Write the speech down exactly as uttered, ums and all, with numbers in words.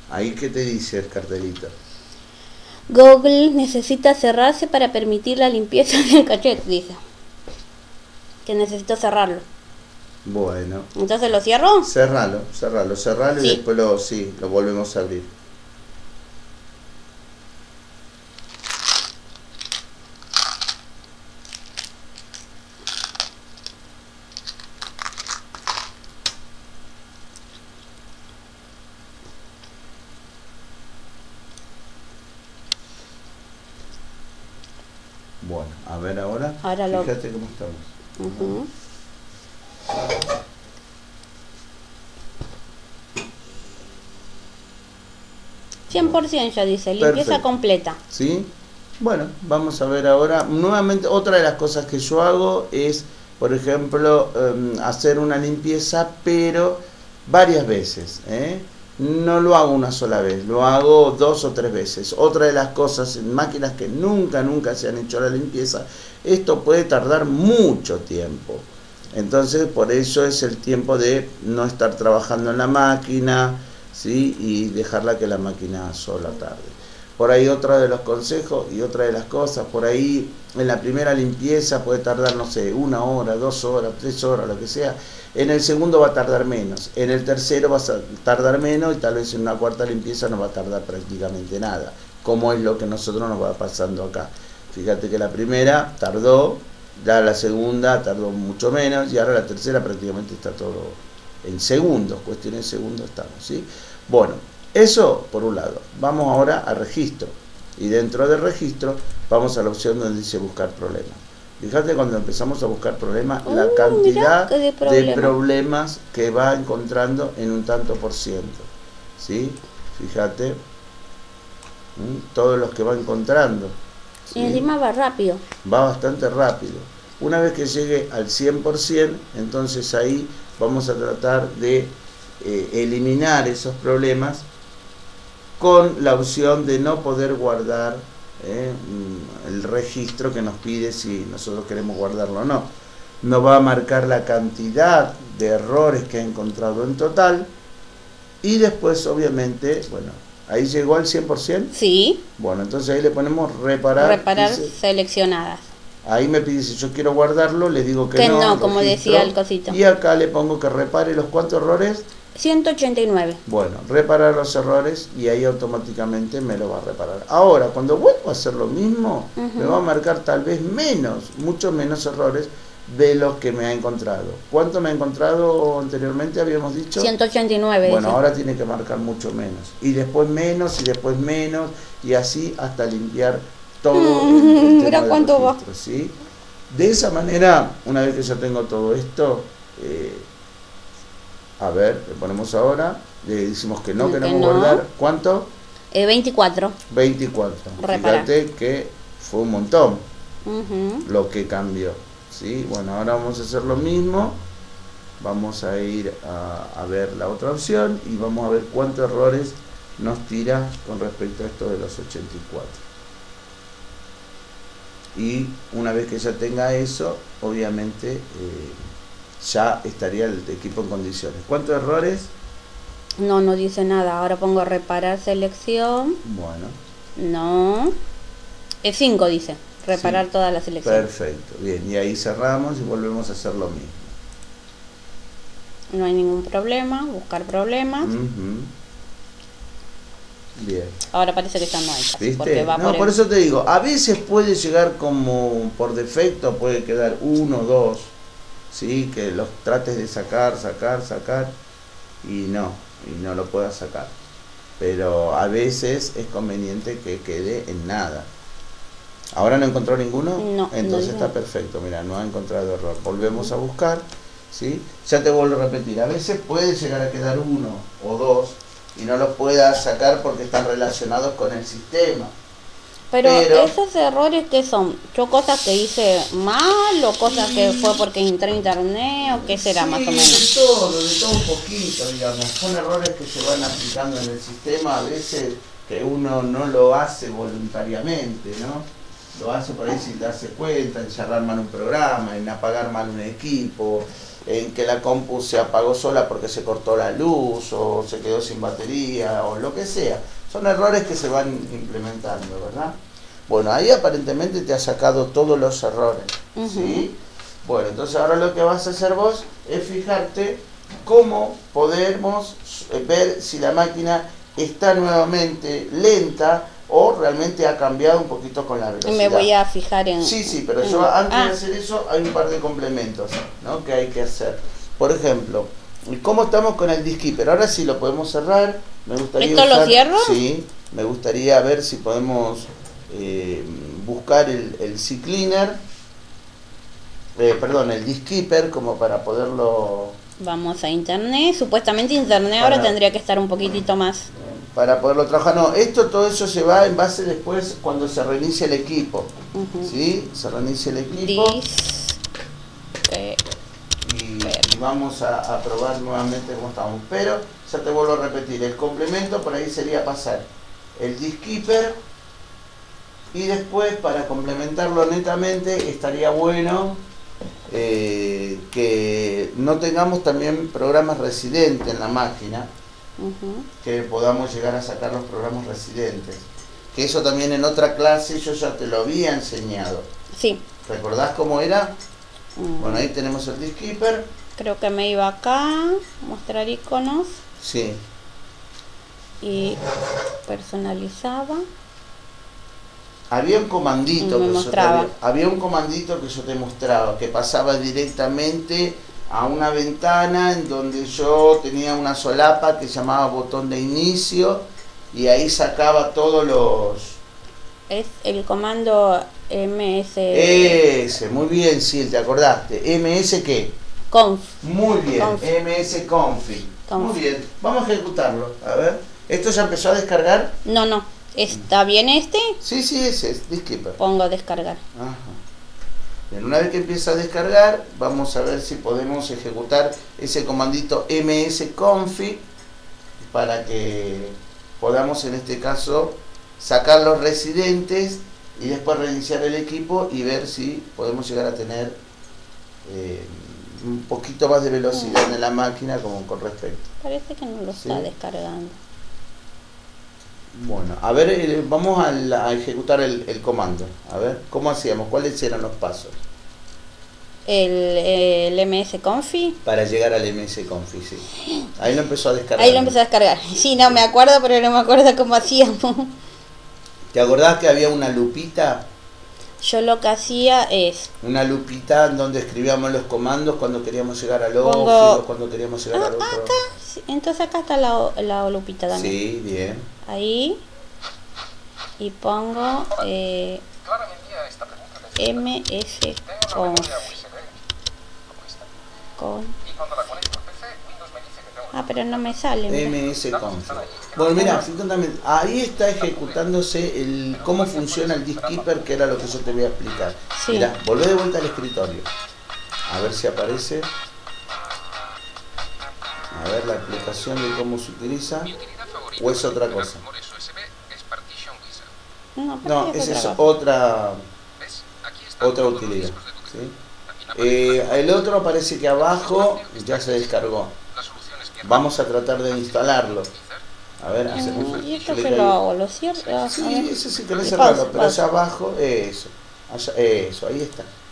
Ahí, ¿qué te dice el cartelito? Google necesita cerrarse para permitir la limpieza del cachet, dice. Que necesito cerrarlo. Bueno. ¿Entonces lo cierro? Cerralo, cerralo, cerralo Sí. y después lo, sí, lo volvemos a abrir. Bueno, a ver ahora. Ahora lo... Fíjate cómo estamos. Uh-huh. cien por ciento ya dice, limpieza Perfecto. completa. ¿Sí? Bueno, vamos a ver ahora. Nuevamente, otra de las cosas que yo hago es, por ejemplo, um, hacer una limpieza, pero varias veces, ¿eh? No lo hago una sola vez, lo hago dos o tres veces. Otra de las cosas, en máquinas que nunca, nunca se han hecho la limpieza, esto puede tardar mucho tiempo. Entonces, por eso es el tiempo de no estar trabajando en la máquina, ¿sí? Y dejarla que la máquina sola tarde. Por ahí otro de los consejos y otra de las cosas, por ahí en la primera limpieza puede tardar, no sé, una hora, dos horas, tres horas, lo que sea. En el segundo va a tardar menos, en el tercero va a tardar menos y tal vez en una cuarta limpieza no va a tardar prácticamente nada, como es lo que a nosotros nos va pasando acá. Fíjate que la primera tardó, ya la segunda tardó mucho menos y ahora la tercera prácticamente está todo en segundos, cuestiones de segundos estamos, ¿sí? Bueno, eso por un lado. Vamos ahora a registro y dentro del registro vamos a la opción donde dice buscar problemas. Fíjate cuando empezamos a buscar problemas, uh, la cantidad de, problema. de problemas que va encontrando en un tanto por ciento, ¿sí? Fíjate, ¿sí? Todos los que va encontrando, ¿sí? Y encima va rápido. Va bastante rápido. Una vez que llegue al cien por ciento, entonces ahí vamos a tratar de eh, eliminar esos problemas con la opción de no poder guardar eh, el registro que nos pide si nosotros queremos guardarlo o no. Nos va a marcar la cantidad de errores que ha encontrado en total y después obviamente, bueno, ahí llegó al cien por ciento. Sí. Bueno, entonces ahí le ponemos reparar. Reparar dice, seleccionadas. Ahí me pide si yo quiero guardarlo, le digo que, que no. no, como registro, decía el cosito. Y acá le pongo que repare los cuantos errores. ciento ochenta y nueve. Bueno, reparar los errores y ahí automáticamente me lo va a reparar. Ahora, cuando vuelvo a hacer lo mismo, uh-huh. me va a marcar tal vez menos, mucho menos errores de los que me ha encontrado. ¿Cuánto me ha encontrado anteriormente? Habíamos dicho. ciento ochenta y nueve. Bueno, dice. ahora tiene que marcar mucho menos. Y después menos, y después menos, y así hasta limpiar todo mm, el, el mira tema cuánto del registro, ¿sí? De esa manera, una vez que ya tengo todo esto, eh, a ver, le ponemos ahora, le decimos que no que queremos no. guardar. ¿Cuánto? Eh, veinticuatro. veinticuatro. Reparar. Fíjate que fue un montón uh-huh. lo que cambió, ¿sí? Bueno, ahora vamos a hacer lo mismo. Vamos a ir a, a ver la otra opción y vamos a ver cuántos errores nos tira con respecto a esto de los ochenta y cuatro. Y una vez que ya tenga eso, obviamente eh, ya estaría el equipo en condiciones. ¿Cuántos errores? No, no dice nada. Ahora pongo reparar selección. Bueno. No. Es cinco dice. Reparar sí. Toda la selección. Perfecto. Bien. Y ahí cerramos y volvemos a hacer lo mismo. No hay ningún problema. Buscar problemas. Uh-huh. Bien. Ahora parece que ya no hay casi, ¿viste? porque va no, por, por el... eso te digo, a veces puede llegar como por defecto, puede quedar uno, dos, ¿sí? Que los trates de sacar, sacar, sacar y no, y no lo puedas sacar. Pero a veces es conveniente que quede en nada. ¿Ahora no encontró ninguno? No. Entonces no está perfecto, mira, no ha encontrado error. Volvemos a buscar, ¿sí? Ya te vuelvo a repetir, a veces puede llegar a quedar uno o dos y no los puedas sacar porque están relacionados con el sistema. Pero, Pero esos errores que son, yo cosas que hice mal o cosas que fue porque entré a internet o qué será sí, más o menos. De todo, de todo un poquito, digamos. Son errores que se van aplicando en el sistema a veces que uno no lo hace voluntariamente, ¿no? Lo hace por ahí sin darse cuenta, en cerrar mal un programa, en apagar mal un equipo, en que la compu se apagó sola porque se cortó la luz o se quedó sin batería o lo que sea. Son errores que se van implementando, ¿verdad? Bueno, ahí aparentemente te ha sacado todos los errores, uh-huh. ¿sí? Bueno, entonces ahora lo que vas a hacer vos es fijarte cómo podemos ver si la máquina está nuevamente lenta o realmente ha cambiado un poquito con la velocidad. Me voy a fijar en... Sí, sí, pero yo antes ah. de hacer eso hay un par de complementos, ¿no?, que hay que hacer. Por ejemplo, ¿cómo estamos con el Disk Keeper? Ahora sí lo podemos cerrar. Me gustaría ¿Esto usar, lo cierro? Sí, me gustaría ver si podemos eh, buscar el, el CCleaner, eh, perdón, el Disk Keeper, como para poderlo... Vamos a internet, supuestamente internet para, ahora tendría que estar un poquitito más. Para poderlo trabajar, no, esto todo eso se va en base después cuando se reinicia el equipo, uh-huh. ¿sí? Se reinicia el equipo. Disk, eh, y, y vamos a, a probar nuevamente cómo estamos. Pero, ya te vuelvo a repetir, el complemento por ahí sería pasar el Disk Keeper y después para complementarlo netamente estaría bueno eh, que no tengamos también programas residentes en la máquina, uh-huh. que podamos llegar a sacar los programas residentes, que eso también en otra clase yo ya te lo había enseñado. Sí. ¿Recordás cómo era? Uh-huh. Bueno, ahí tenemos el Disk Keeper. Creo que me iba acá, mostrar iconos. Sí. Y personalizaba. Había un comandito me que mostraba. yo te, había un comandito que yo te mostraba, que pasaba directamente a una ventana en donde yo tenía una solapa que se llamaba botón de inicio y ahí sacaba todos los... Es el comando M S... Ese, muy bien, sí, te acordaste. ¿M S qué? Conf. Muy bien, Conf. M S config. Conf. Muy bien, vamos a ejecutarlo. A ver, ¿esto ya empezó a descargar? No, no. ¿Está bien este? Sí, sí, ese es Disk Keeper. Pongo descargar. Ajá. Bien, una vez que empieza a descargar, vamos a ver si podemos ejecutar ese comandito msconfig para que podamos en este caso sacar los residentes y después reiniciar el equipo y ver si podemos llegar a tener eh, un poquito más de velocidad en la máquina como con respecto. Parece que no lo ¿Sí? está descargando. Bueno, a ver, eh, vamos a, la, a ejecutar el, el comando. A ver, ¿cómo hacíamos? ¿Cuáles eran los pasos? El, el msconfig. Para llegar al msconfig, sí. Ahí lo empezó a descargar. Ahí lo empezó a descargar. Sí, no me acuerdo, pero no me acuerdo cómo hacíamos. ¿Te acordás que había una lupita? Yo lo que hacía es... Una lupita en donde escribíamos los comandos cuando queríamos llegar al Pongo... ófido, cuando queríamos llegar ah, al otro. Acá, sí, entonces acá está la, la lupita también. Sí, bien. Ahí. Y pongo eh, msconf. Con... Ah, pero no me sale. msconf. Bueno, mira, ahí está ejecutándose el cómo funciona el Disk Keeper, que era lo que yo te voy a explicar. Sí. Mira, volvé de vuelta al escritorio. A ver si aparece. A ver la explicación de cómo se utiliza. ¿O es otra cosa? No, no esa es otra otra utilidad, ¿sí? eh, el otro parece que abajo ya se descargó. Vamos a tratar de instalarlo. A ver, hacemos. ¿Y esto que lo hago? ¿Lo cierro? Sí, eso sí querés cerrarlo, pero allá abajo, eso, allá, eso, ahí está.